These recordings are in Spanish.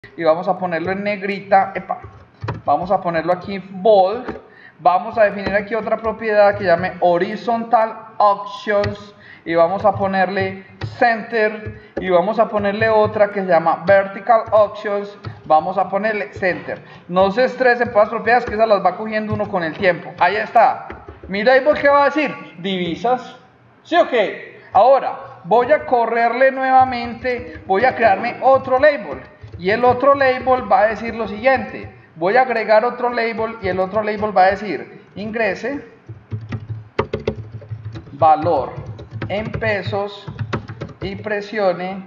y vamos a ponerlo en negrita, vamos a ponerlo aquí bold, vamos a definir aquí otra propiedad que llame horizontal options y vamos a ponerle center y vamos a ponerle otra que se llama vertical options, vamos a ponerle center. No se estresen por las propiedades que esas las va cogiendo uno con el tiempo. Ahí está. Mira ahí qué va a decir, divisas, ¿sí o qué? Ahora voy a correrle nuevamente, voy a crearme otro label y el otro label va a decir lo siguiente, voy a agregar otro label y el otro label va a decir ingrese valor en pesos y presione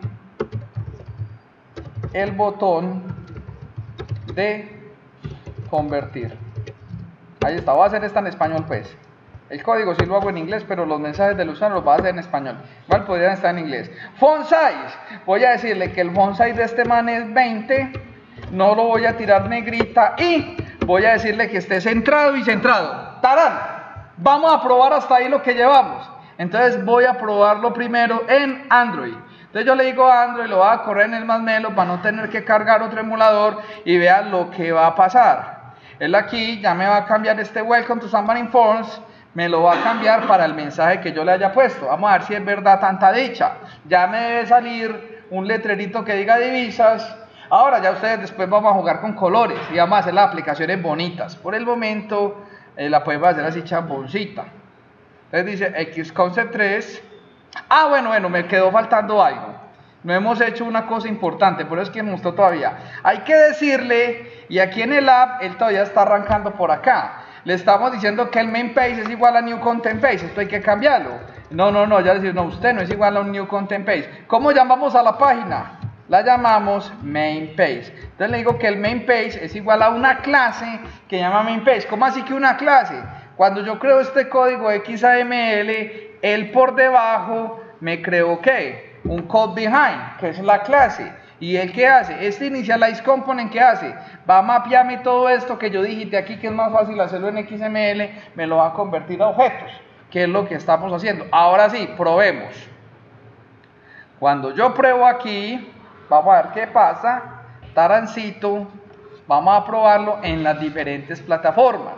el botón de convertir. Ahí está, voy a hacer esta en español pues. El código sí lo hago en inglés, pero los mensajes del usuario los voy a hacer en español. Igual podrían estar en inglés. Font size. Voy a decirle que el font size de este man es 20. No lo voy a tirar negrita. Y voy a decirle que esté centrado y centrado. ¡Tarán! Vamos a probar hasta ahí lo que llevamos. Entonces voy a probarlo primero en Android. Entonces yo le digo a Android, lo voy a correr en el Marshmallow para no tener que cargar otro emulador y vean lo que va a pasar. Él aquí ya me va a cambiar este Welcome to Xamarin Forms. Me lo va a cambiar para el mensaje que yo le haya puesto. Vamos a ver si es verdad tanta dicha. Ya me debe salir un letrerito que diga divisas. Ahora ya ustedes después vamos a jugar con colores y vamos a hacer las aplicaciones bonitas. Por el momento la podemos hacer así chamboncita. Entonces dice Xconcept 3. Ah, bueno, me quedó faltando algo. No hemos hecho una cosa importante, por eso es que me gustó todavía. Hay que decirle, y aquí en el app, él todavía está arrancando por acá. Le estamos diciendo que el main page es igual a new content page, esto hay que cambiarlo. No, ya le decimos, no, usted no es igual a un new content page. ¿Cómo llamamos a la página? La llamamos main page. Entonces le digo que el main page es igual a una clase que llama main page. ¿Cómo así que una clase? Cuando yo creo este código XAML, él por debajo me creó ¿qué? Un code behind, que es la clase. ¿Y él qué hace? Este initialize component, ¿qué hace? Va a mapearme todo esto que yo digité aquí, que es más fácil hacerlo en XML, me lo va a convertir a objetos, que es lo que estamos haciendo. Ahora sí, probemos. Cuando yo pruebo aquí, vamos a ver qué pasa. Tarancito, vamos a probarlo en las diferentes plataformas.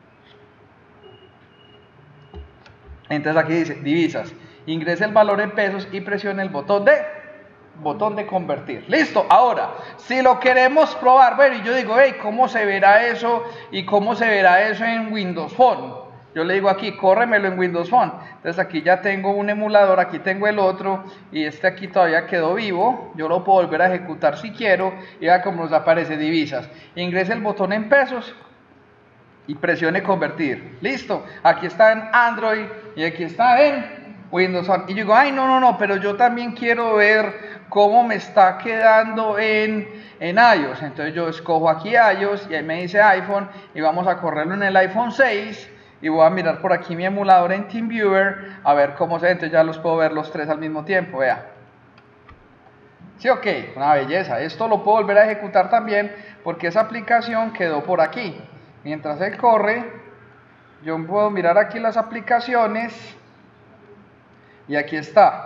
Entonces aquí dice divisas, ingrese el valor en pesos y presione el botón de convertir. Listo. Ahora, si lo queremos probar, bueno, y yo digo, hey, ¿cómo se verá eso? ¿Y cómo se verá eso en Windows Phone? Yo le digo aquí, córremelo en Windows Phone. Entonces aquí ya tengo un emulador, aquí tengo el otro, y este aquí todavía quedó vivo. Yo lo puedo volver a ejecutar si quiero, y vea cómo nos aparece divisas. Ingrese el botón en pesos y presione convertir. Listo. Aquí está en Android y aquí está en Windows Phone. Y yo digo, ay, no, pero yo también quiero ver cómo me está quedando en iOS. Entonces yo escojo aquí iOS y ahí me dice iPhone y vamos a correrlo en el iPhone 6 y voy a mirar por aquí mi emulador en TeamViewer a ver cómo se ve. Entonces ya los puedo ver los tres al mismo tiempo, vea. Sí, ok, una belleza. Esto lo puedo volver a ejecutar también porque esa aplicación quedó por aquí. Mientras él corre, yo puedo mirar aquí las aplicaciones y aquí está.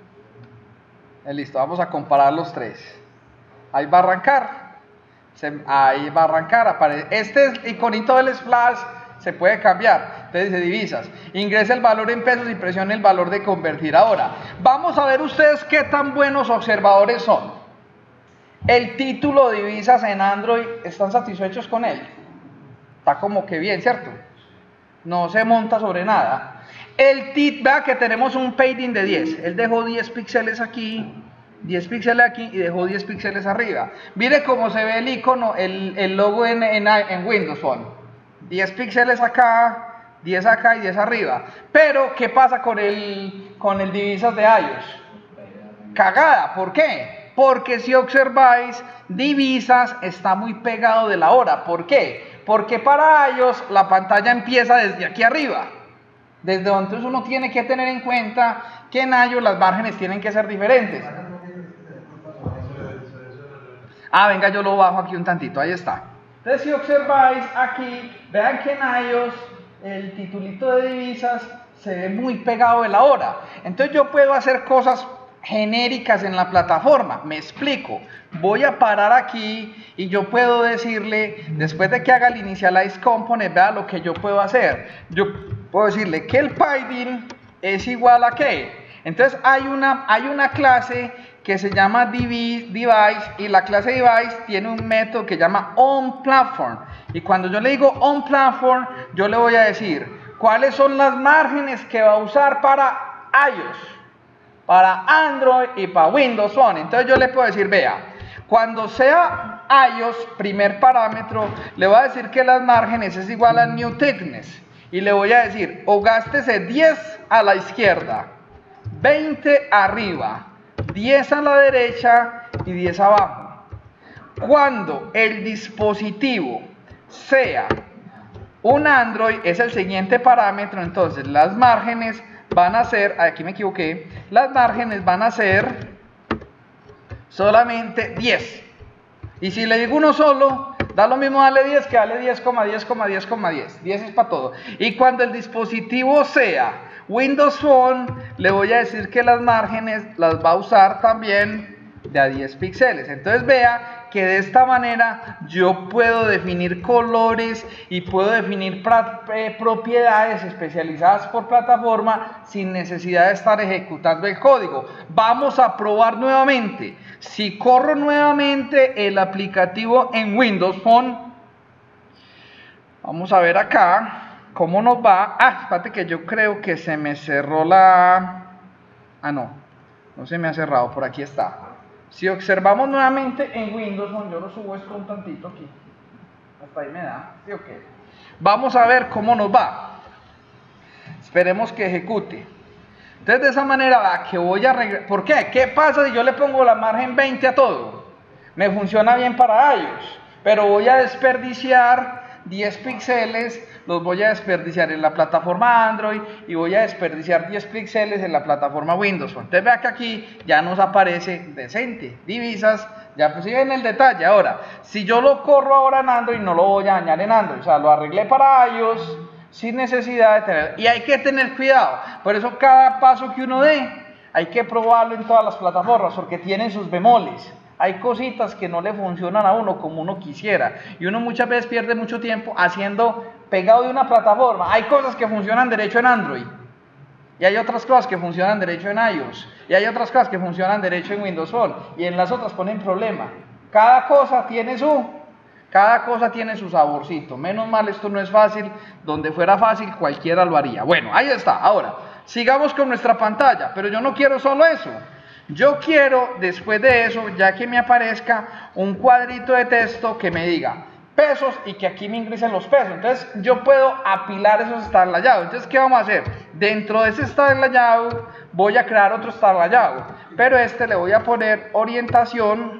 Listo, vamos a comparar los tres. Ahí va a arrancar. Ahí va a arrancar. Aparece. Este iconito del splash se puede cambiar. Entonces dice divisas. Ingresa el valor en pesos y presione el valor de convertir. Ahora, vamos a ver ustedes qué tan buenos observadores son. El título divisas en Android, ¿están satisfechos con él? Está como que bien, ¿cierto? No se monta sobre nada. Vea que tenemos un padding de 10. Él dejó 10 píxeles aquí, 10 píxeles aquí y dejó 10 píxeles arriba. Mire cómo se ve el icono, el logo en Windows Phone. 10 píxeles acá, 10 acá y 10 arriba. Pero, ¿qué pasa con el divisas de iOS? Cagada, ¿por qué? Porque si observáis, divisas está muy pegado de la hora. ¿Por qué? Porque para iOS la pantalla empieza desde aquí arriba. Desde donde entonces uno tiene que tener en cuenta que en iOS las márgenes tienen que ser diferentes. Ah, venga, yo lo bajo aquí un tantito, ahí está. Entonces si observáis aquí, vean que en iOS el titulito de divisas se ve muy pegado de la hora. Entonces yo puedo hacer cosas genéricas en la plataforma. Me explico. Voy a parar aquí y yo puedo decirle, después de que haga el initialize component, vea lo que yo puedo hacer. Yo puedo decirle que el PyBin es igual a qué. Entonces hay una clase que se llama device y la clase device tiene un método que se llama onPlatform. Y cuando yo le digo onPlatform, yo le voy a decir cuáles son las márgenes que va a usar para iOS, para Android y para Windows Phone. Entonces yo le puedo decir, vea, cuando sea iOS, primer parámetro, le voy a decir que las márgenes es igual a new thickness. Y le voy a decir, o gástese 10 a la izquierda, 20 arriba, 10 a la derecha y 10 abajo. Cuando el dispositivo sea un Android, es el siguiente parámetro, entonces las márgenes van a ser, aquí me equivoqué, las márgenes van a ser solamente 10. Y si le digo uno solo, da lo mismo darle 10 que darle 10,10,10,10. 10 es para todo. Y cuando el dispositivo sea Windows Phone, le voy a decir que las márgenes las va a usar también de a 10 píxeles. Entonces vea que de esta manera yo puedo definir colores y puedo definir propiedades especializadas por plataforma sin necesidad de estar ejecutando el código. Vamos a probar nuevamente. Si corro nuevamente el aplicativo en Windows Phone, vamos a ver acá cómo nos va. Espérate que yo creo que se me cerró la... no se me ha cerrado, por aquí está. Si observamos nuevamente en Windows Phone, yo lo subo esto un tantito aquí, hasta ahí me da, ¿sí o qué? Vamos a ver cómo nos va. Esperemos que ejecute. Entonces de esa manera va, que voy a regresar. ¿Por qué? ¿Qué pasa si yo le pongo la margen 20 a todo? Me funciona bien para iOS, pero voy a desperdiciar 10 píxeles, los voy a desperdiciar en la plataforma Android y voy a desperdiciar 10 píxeles en la plataforma Windows. Entonces vea que aquí ya nos aparece decente, divisas, ya pues si ven el detalle. Ahora, si yo lo corro ahora en Android, no lo voy a dañar en Android, o sea, lo arreglé para iOS sin necesidad de tener, y hay que tener cuidado, por eso cada paso que uno dé, hay que probarlo en todas las plataformas, porque tienen sus bemoles. Hay cositas que no le funcionan a uno como uno quisiera y uno muchas veces pierde mucho tiempo haciendo pegado de una plataforma. Hay cosas que funcionan derecho en Android y hay otras cosas que funcionan derecho en iOS y hay otras cosas que funcionan derecho en Windows Phone y en las otras ponen problema. Cada cosa tiene su saborcito. Menos mal esto no es fácil, donde fuera fácil cualquiera lo haría. Bueno, ahí está. Ahora, sigamos con nuestra pantalla, pero yo no quiero solo eso. Yo quiero, después de eso, ya que me aparezca un cuadrito de texto que me diga pesos y que aquí me ingresen los pesos. Entonces, yo puedo apilar esos starlayados. Entonces, ¿qué vamos a hacer? Dentro de ese starlayado voy a crear otro starlayado, pero le voy a poner orientación.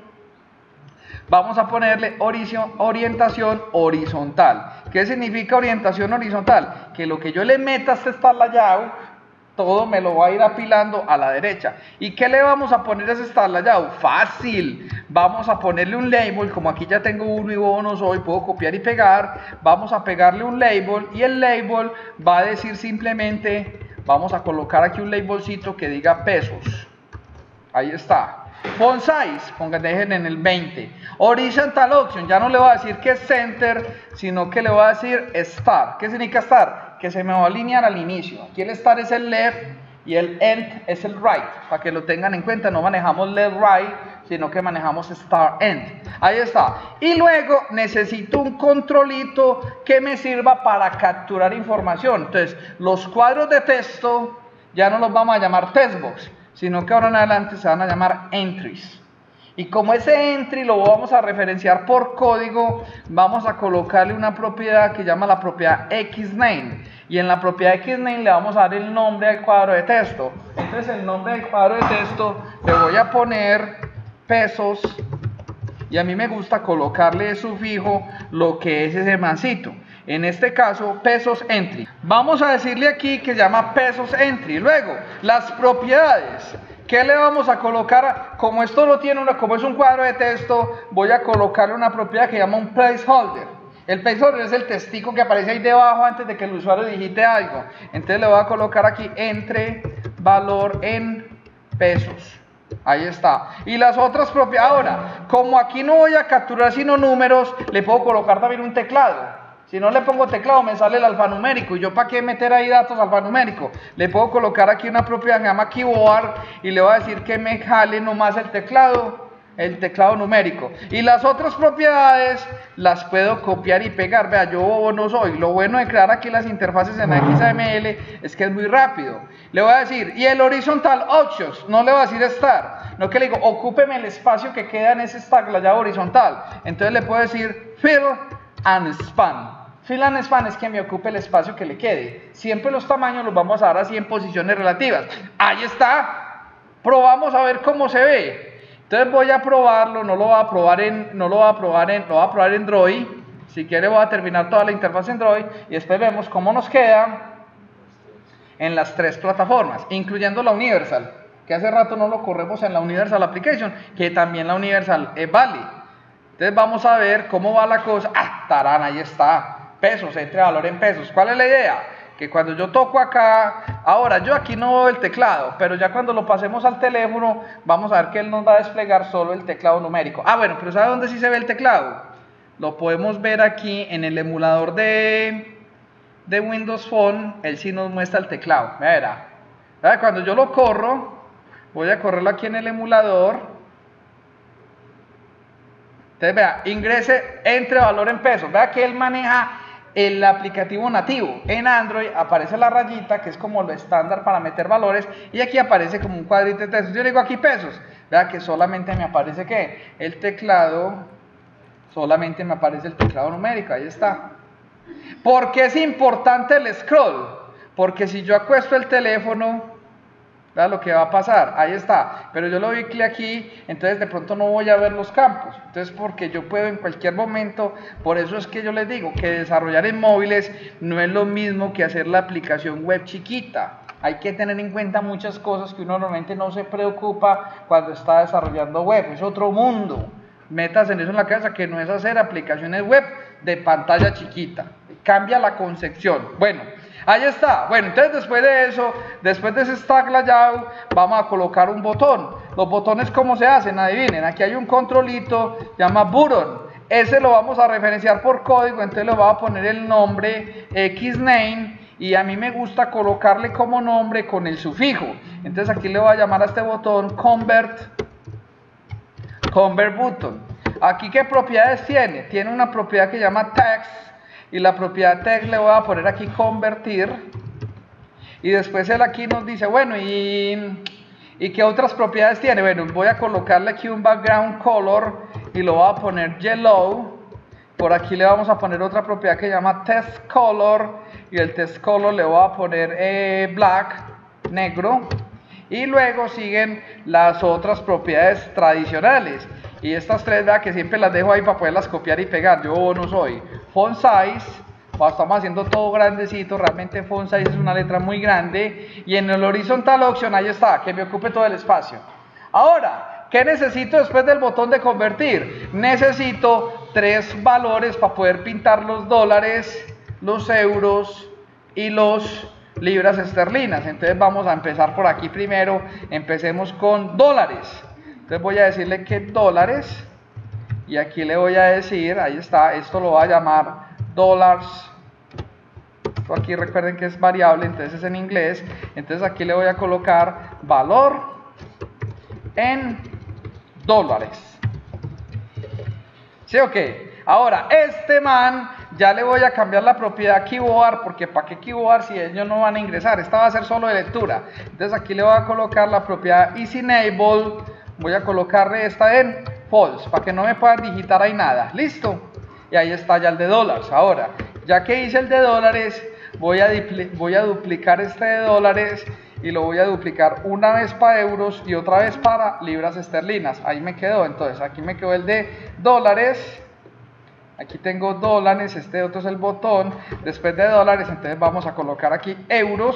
Vamos a ponerle orientación horizontal. ¿Qué significa orientación horizontal? Que lo que yo le meta a este starlayado, todo me lo va a ir apilando a la derecha. ¿Y qué le vamos a poner a ese starlayado? Fácil. Vamos a ponerle un label, como aquí ya tengo uno y vos no soy, puedo copiar y pegar. Vamos a pegarle un label y el label va a decir simplemente, vamos a colocar aquí un labelcito que diga pesos. Ahí está. Font size, dejen en el 20. Horizontal option, ya no le voy a decir que es center, sino que le voy a decir start. ¿Qué significa start? Que se me va a alinear al inicio. Aquí el start es el left y el end es el right. Para que lo tengan en cuenta, no manejamos left right, sino que manejamos start end. Ahí está. Y luego necesito un controlito que me sirva para capturar información. Entonces, los cuadros de texto ya no los vamos a llamar textbox, sino que ahora en adelante se van a llamar entries. Y como ese entry lo vamos a referenciar por código, vamos a colocarle una propiedad que llama la propiedad xName. Y en la propiedad xName le vamos a dar el nombre al cuadro de texto. Entonces el nombre del cuadro de texto le voy a poner pesos. Y a mí me gusta colocarle de sufijo lo que es ese mancito. En este caso, pesos entry. Vamos a decirle aquí que se llama pesos entry. Luego, las propiedades. ¿Qué le vamos a colocar? Como esto no tiene como es un cuadro de texto, voy a colocarle una propiedad que llama un placeholder. El placeholder es el textico que aparece ahí debajo antes de que el usuario digite algo. Entonces le voy a colocar aquí entre valor en pesos. Ahí está. Y las otras propiedades. Ahora, como aquí no voy a capturar sino números, le puedo colocar también un teclado. Si no le pongo teclado, me sale el alfanumérico. ¿Y yo para qué meter ahí datos alfanuméricos? Le puedo colocar aquí una propiedad que se llama keyboard y le voy a decir que me jale nomás el teclado numérico. Y las otras propiedades las puedo copiar y pegar. Vea, yo bobo no soy. Lo bueno de crear aquí las interfaces en XAML es que es muy rápido. Le voy a decir, y el horizontal options, no le voy a decir star, no que le digo, ocúpeme el espacio que queda en ese stack, la llave horizontal. Entonces le puedo decir fill and span. Fill and span es que me ocupe el espacio que le quede. Siempre los tamaños los vamos a dar así en posiciones relativas. Ahí está. Probamos a ver cómo se ve. Entonces voy a probarlo, lo voy a probar en Droid. Si quiere voy a terminar toda la interfaz en Droid y después vemos cómo nos queda en las tres plataformas, incluyendo la Universal, que hace rato no lo corremos en la Universal Application, que también la Universal es válida. Entonces vamos a ver cómo va la cosa. Ah, tarán, ahí está. Pesos, entre valor en pesos. ¿Cuál es la idea? Que cuando yo toco acá, ahora yo aquí no veo el teclado, pero ya cuando lo pasemos al teléfono, vamos a ver que él nos va a desplegar solo el teclado numérico. Ah, bueno, pero ¿sabe dónde sí se ve el teclado? Lo podemos ver aquí en el emulador de Windows Phone, él sí nos muestra el teclado. Verá. Cuando yo lo corro, voy a correrlo aquí en el emulador. Entonces vea, ingrese, entre valor en pesos. Vea que él maneja el aplicativo nativo. En Android aparece la rayita, que es como lo estándar para meter valores, y aquí aparece como un cuadrito de texto. Yo le digo aquí pesos. Vea que solamente me aparece ¿qué? El teclado, solamente me aparece el teclado numérico. Ahí está. ¿Por qué es importante el scroll? Porque si yo acuesto el teléfono, vea lo que va a pasar, ahí está, pero yo lo doy clic aquí, entonces de pronto no voy a ver los campos, entonces porque yo puedo en cualquier momento, por eso es que yo les digo que desarrollar en móviles no es lo mismo que hacer la aplicación web chiquita. Hay que tener en cuenta muchas cosas que uno normalmente no se preocupa cuando está desarrollando web, es otro mundo. Metas en eso en la cabeza, que no es hacer aplicaciones web de pantalla chiquita, cambia la concepción. Bueno, ahí está. Bueno, entonces después de eso, después de ese stack layout, vamos a colocar un botón. Los botones, ¿cómo se hacen? Adivinen, aquí hay un controlito, llama button. Ese lo vamos a referenciar por código, entonces le voy a poner el nombre xname, y a mí me gusta colocarle como nombre con el sufijo. Entonces aquí le voy a llamar a este botón convert button. Aquí, ¿qué propiedades tiene? Tiene una propiedad que llama text, y la propiedad text le voy a poner aquí convertir, y después él aquí nos dice, bueno, ¿y qué otras propiedades tiene? Bueno, voy a colocarle aquí un background color y lo voy a poner yellow. Por aquí le vamos a poner otra propiedad que llama test color, y el test color le voy a poner black, negro. Y luego siguen las otras propiedades tradicionales. Y estas tres, vea que siempre las dejo ahí para poderlas copiar y pegar. Yo no soy. Font size, estamos haciendo todo grandecito. Realmente font size es una letra muy grande. Y en el horizontal option, ahí está, que me ocupe todo el espacio. Ahora, ¿qué necesito después del botón de convertir? Necesito tres valores para poder pintar los dólares, los euros y los libras esterlinas. Entonces vamos a empezar por aquí primero. Empecemos con dólares. Entonces voy a decirle que dólares, y aquí le voy a decir, ahí está, esto lo voy a llamar dollars. Esto aquí recuerden que es variable, entonces es en inglés. Entonces aquí le voy a colocar valor en dólares. ¿Sí o qué? Ahora, este man, ya le voy a cambiar la propiedad keyboard, porque ¿para qué keyboard si ellos no van a ingresar? Esta va a ser solo de lectura. Entonces aquí le voy a colocar la propiedad isEnable, voy a colocarle esta en false, para que no me puedan digitar ahí nada. ¿Listo? Y ahí está ya el de dólares. Ahora, ya que hice el de dólares, voy a duplicar este de dólares, y lo voy a duplicar una vez para euros y otra vez para libras esterlinas. Ahí me quedó. Entonces aquí me quedó el de dólares. Aquí tengo dólares, este otro es el botón. Después de dólares, entonces vamos a colocar aquí euros.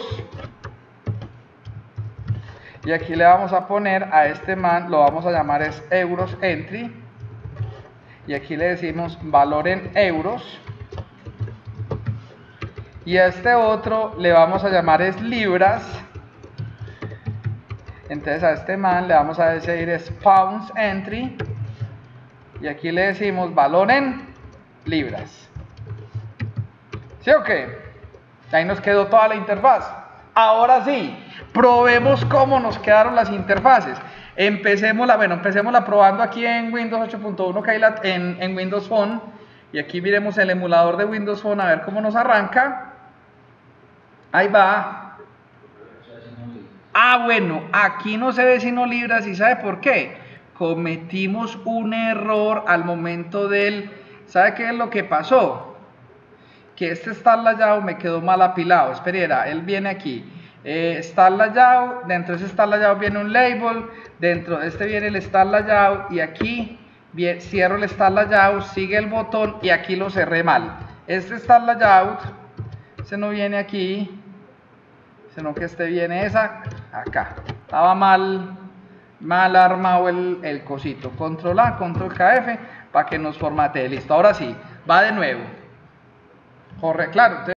Y aquí le vamos a poner a este man, lo vamos a llamar es euros entry. Y aquí le decimos valor en euros. Y a este otro le vamos a llamar es libras. Entonces a este man le vamos a decir pounds entry y aquí le decimos valor en libras. ¿Sí o qué? Ahí nos quedó toda la interfaz. Ahora sí, probemos cómo nos quedaron las interfaces. Empecémosla probando aquí en Windows 8.1 que hay en Windows Phone. Y aquí miremos el emulador de Windows Phone a ver cómo nos arranca. Ahí va. Ah, bueno, aquí no se ve sino libras. ¿Y sabe por qué? Cometimos un error al momento del... ¿Sabe qué es lo que pasó? Que este Start Layout me quedó mal apilado. Espera, él viene aquí. Start Layout, dentro de ese Start Layout viene un label, dentro de este viene el Start Layout y aquí cierro el Start Layout, sigue el botón y aquí lo cerré mal. Este Start Layout, ese no viene aquí, sino que este viene esa acá. Estaba mal armado el cosito. Control A, Control KF para que nos formatee. Listo, ahora sí, va de nuevo. Corre, claro.